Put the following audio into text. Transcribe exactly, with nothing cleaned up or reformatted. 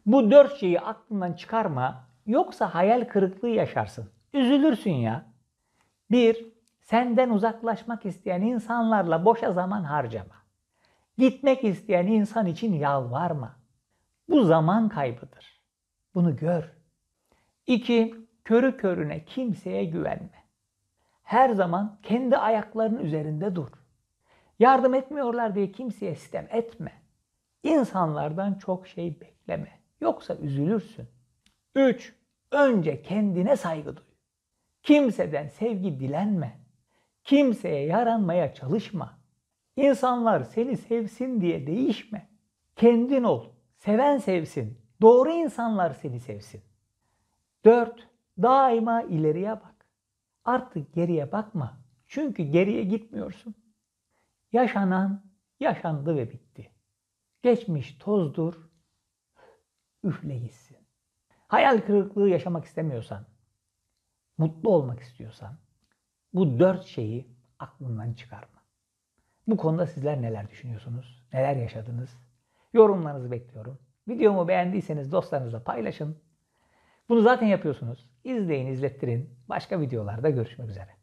Bu dört şeyi aklından çıkarma, yoksa hayal kırıklığı yaşarsın. Üzülürsün ya. Bir, senden uzaklaşmak isteyen insanlarla boşa zaman harcama. Gitmek isteyen insan için yalvarma. Bu zaman kaybıdır. Bunu gör. İki, körü körüne kimseye güvenme. Her zaman kendi ayaklarının üzerinde dur. Yardım etmiyorlar diye kimseye sitem etme. İnsanlardan çok şey bekleme. Yoksa üzülürsün. Üç, önce kendine saygı duy. Kimseden sevgi dilenme. Kimseye yaranmaya çalışma. İnsanlar seni sevsin diye değişme. Kendin ol. Seven sevsin. Doğru insanlar seni sevsin. Dört, daima ileriye bak. Artık geriye bakma. Çünkü geriye gitmiyorsun. Yaşanan yaşandı ve bitti. Geçmiş tozdur. Üfle gitsin. Hayal kırıklığı yaşamak istemiyorsan, mutlu olmak istiyorsan bu dört şeyi aklından çıkarma. Bu konuda sizler neler düşünüyorsunuz? Neler yaşadınız? Yorumlarınızı bekliyorum. Videomu beğendiyseniz dostlarınızla paylaşın. Bunu zaten yapıyorsunuz. İzleyin, izlettirin. Başka videolarda görüşmek üzere.